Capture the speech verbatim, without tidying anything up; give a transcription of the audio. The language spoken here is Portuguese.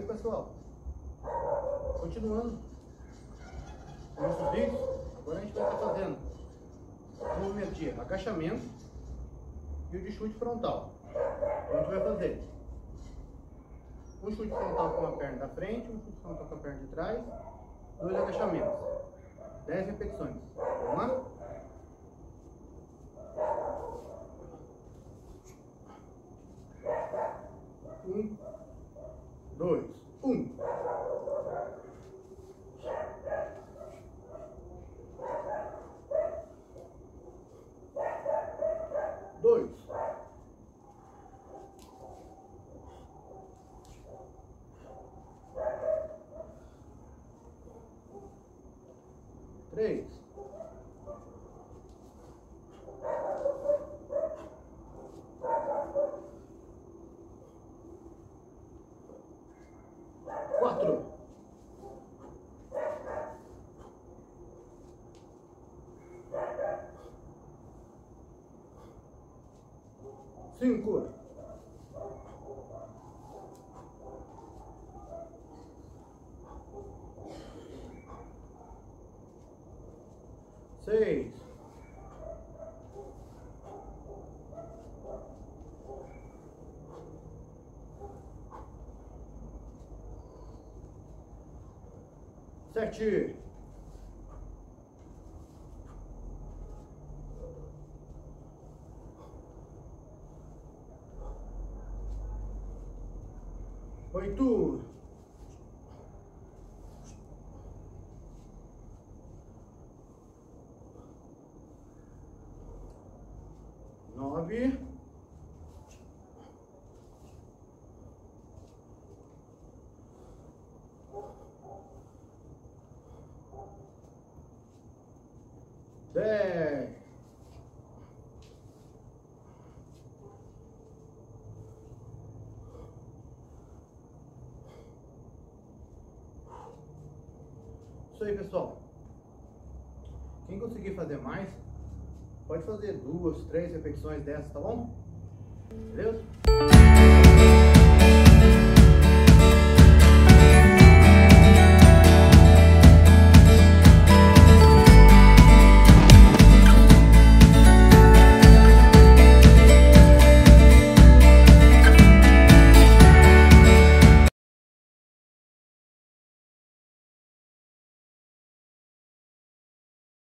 pessoal, continuando os nossos vídeos, agora a gente vai estar fazendo o movimento de agachamento e o de chute frontal. A gente vai fazer um chute frontal com a perna da frente, um chute frontal com a perna de trás, dois agachamentos, dez repetições. Vamos lá? Um, dois, um. Dois. Três. Quatro. Cinco. Seis. Sete. Oito. Nove. Dez. Isso aí, pessoal. Quem conseguir fazer mais, pode fazer duas, três repetições dessas, tá bom? Beleza?